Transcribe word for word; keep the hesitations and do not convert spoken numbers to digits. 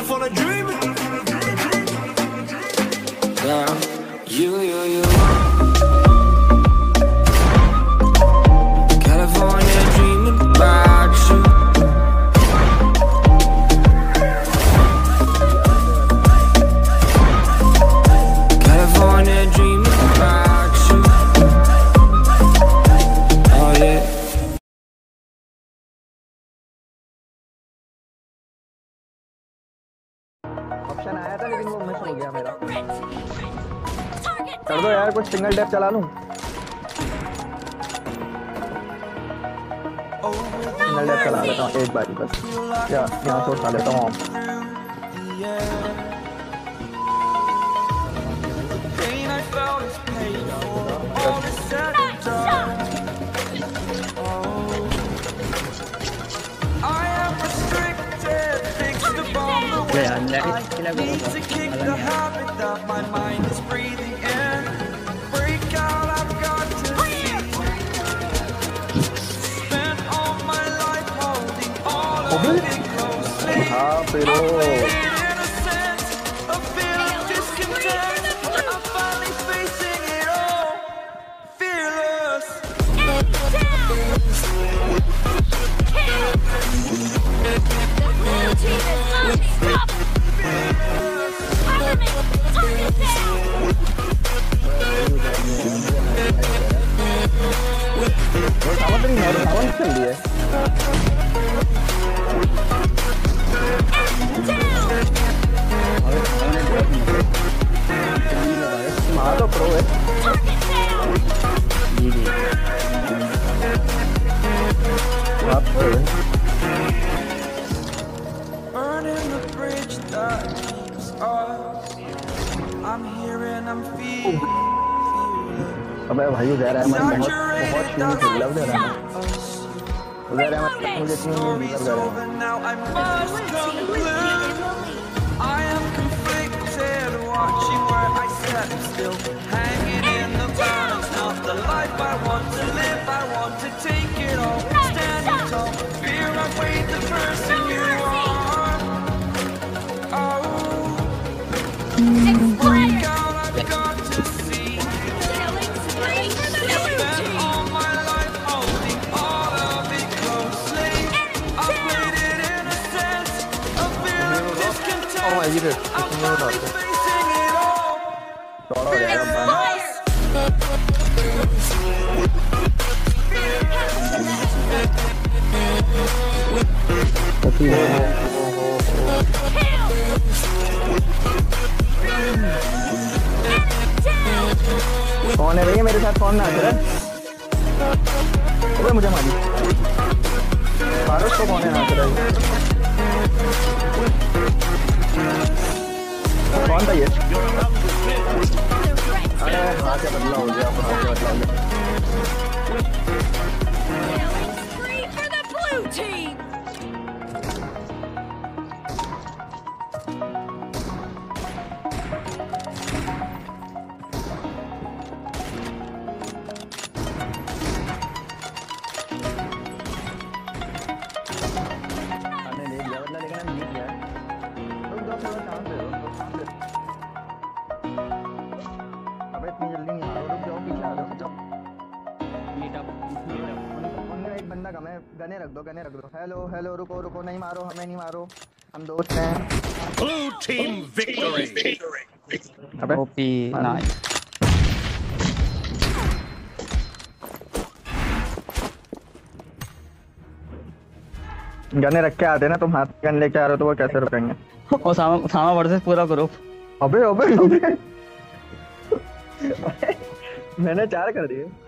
California dreaming. Yeah, you, you, you. California dreaming about you. California dreaming about you. Oh yeah. Option आया था लेकिन वो miss हो गया मेरा। कर दो यार, कुछ सिंगल टैप चला लूं। सिंगल टैप चला लेता हूँ एक बारी बस, या यहाँ से उठा लेता हूँ। I need to kick the habit that my mind is breathing in. Break out, I've got to see. Spent all my life holding all of it closely. I'm playing innocent, a bit of discontent. I'm finally facing it all, fearless. The blue team is unstoppable. Burning the bridge that keeps us. I'm here and I'm feeling. अबे भाई उधर है, मैं बहुत बहुत चीज़ खेल रहा हूँ उधर है, उधर है, मुझे चीज़ नहीं लग रहा है। I am conflicted, watching where I stand still, hanging in the balance. Not the life I want to live, I want to take it all, standing tall. Fear I weighed the person you are. Oh, break out, I've got to see. Spent all my life holding all of it closely. I played it innocent, a feel of discontent. Oh my God, I'm finally facing it all. थोड़ा हो जाएगा भाई। कौन है भैया मेरे साथ, कौन नाच रहा है? अबे मुझे मारी, मारो उसको, कौन है नाच रहा है? कौन था ये? अरे हाथ से बदला हो गया, हाथ से बदला हो गया। गने रख दो, गने रख दो। हेलो हेलो, रुको रुको, नहीं मारो हमें, नहीं मारो, हम दोस्त हैं। Blue team victory. अबे ओपी नाइस। गने रख के आते ना, तुम हाथ गन लेके आ रहे हो तो वो कैसे रुकेंगे? और सामा सामा वर्सेस पूरा ग्रुप। अबे अबे अबे मैंने चार कर दिए।